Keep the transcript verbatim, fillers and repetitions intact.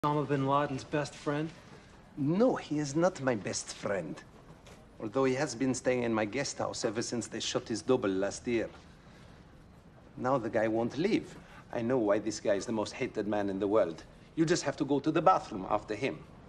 Osama bin Laden's best friend? No, he is not my best friend. Although he has been staying in my guest house ever since they shot his double last year. Now the guy won't leave. I know why this guy is the most hated man in the world. You just have to go to the bathroom after him.